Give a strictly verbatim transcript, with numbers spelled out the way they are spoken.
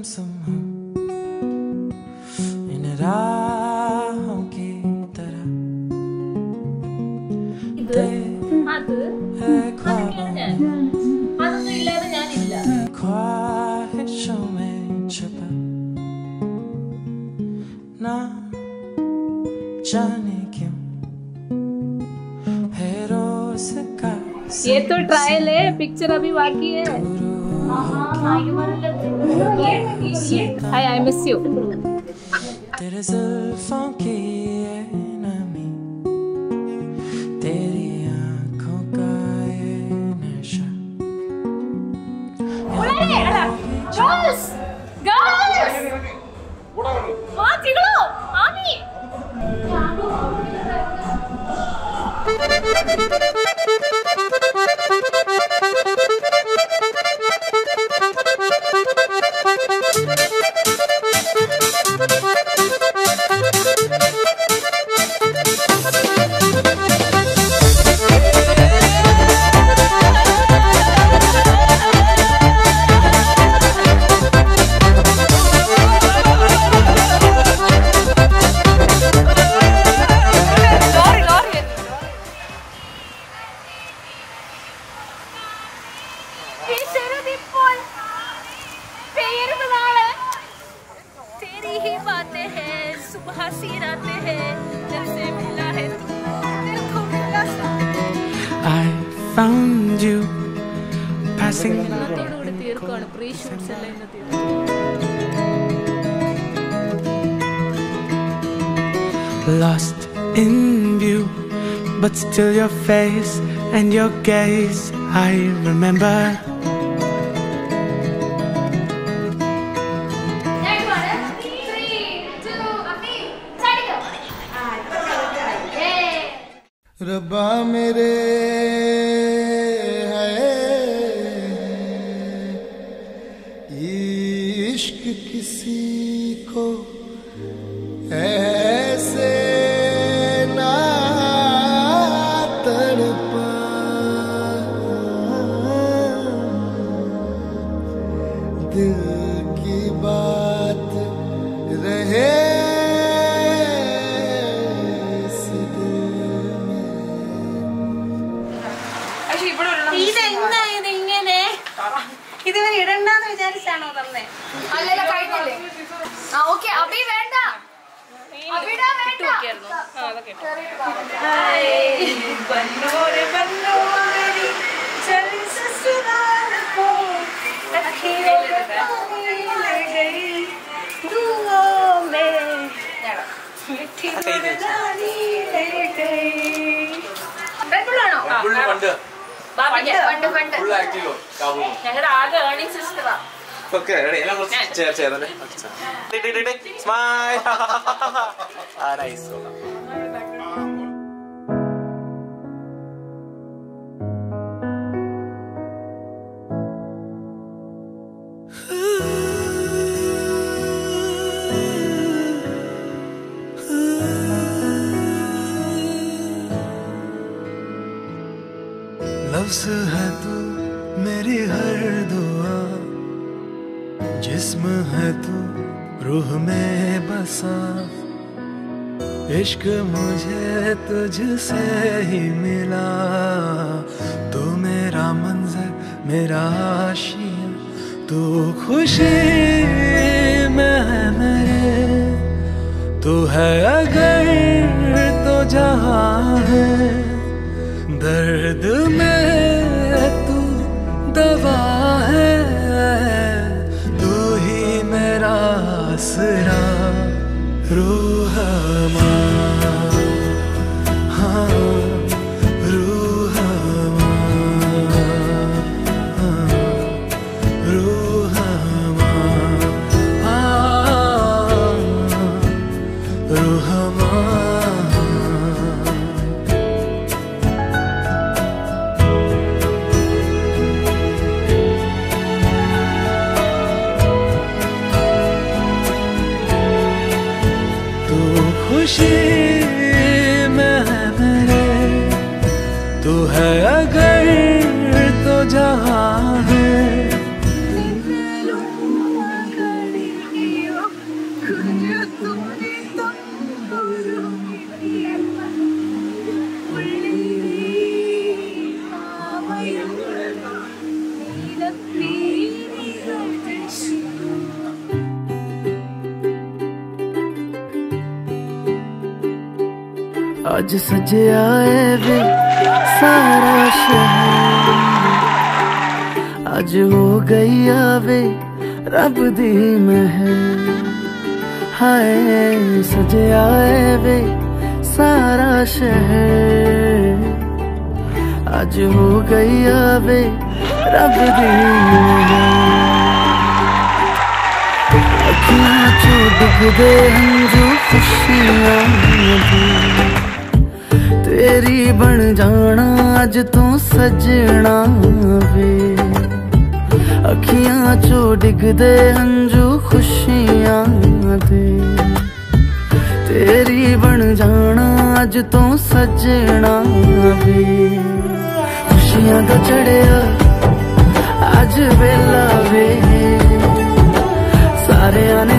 somehow इन राहों की तरह है ख्वाबों ख्वाहिशों में छुपा ना जाने क्यों है रोज का ये तो ट्रायल है, पिक्चर अभी बाकी है। Hi I miss you. तेरे जुल्फों की ये नमी तेरी आंखों का ये नशा गर्ल्स गर्ल्स हां चिगलो आमी तेरी ही बातें हैं, सुबह सी रातें हैं, जब से मिला है तू दिल को मिला सा। I found you passing ഇന്നത്തോടുകൂടി തീർക്കാണ്, പ്രീ ഷൂട്ട്സ് എല്ലാം ഇന്ന് തീർക്കും. lost in view but still your face and your gaze I remember रब्बा मेरे है इश्क किसी को ऐसे ना तड़पा दिल की बात रहे ഇതുവരെ ഇടണ്ടെന്ന് വിചാരിച്ചാണോ തന്നെ? അല്ലല്ല കഴിഞ്ഞല്ലേ. ആ ഓക്കേ അബി വേണ്ട. അബിടാ വേണ്ട. ആ അതൊക്കെ ഇട്ടോ. ഹായ് ബന്നോരെ ബന്നോരി ചൽ സസുരാൽ കോ അഖിയോं ले गई दुआओं में मिठी मर्दानी ले गई. ബെഡ്ബുള്ളാണോ? ബെഡ്ബുള്ള് ബാബിക്ക് ഫണ്ട് ഫണ്ട് ഫുൾ ആക്റ്റീവ് കാബു ഞങ്ങളുടെ ആകെ ഏർണിംഗ് സിസ്റ്ററാ. ഓക്കേ റെഡി എല്ലാം കുറച്ച് ചേർ ചേർന്നെ ടി ടി ടി സ്മൈൽ ആ നൈസ് लफ्ज़ है तू मेरी हर दुआ जिस्म है तू रूह में बसा इश्क मुझे तुझसे ही मिला तू मेरा मंजर मेरा आशिया तू खुशी में है मेरे तू है अगर तो जहाँ है दर्द में तू दवा है तू ही मेरा आसरा रूह हाँ रूह रूह रूह खुशी में है मेरे तू है अगर तो जहाँ है अज सजया है वे सारा शहर, अज हो गई आवे रब दी महर। हाय सजया है वे सारा शहर, अज हो गई आवे रब दी महर। अखियां चो डिगदे हंजू खुशियां दी, तेरी बन जाना अज तू सजना वे। अखियां चो डिगदे हंजू खुशियां दे, तेरी बन जाना अज तू सजना वे। खुशियां दा चढ़िया अज वेला वे, सारे आने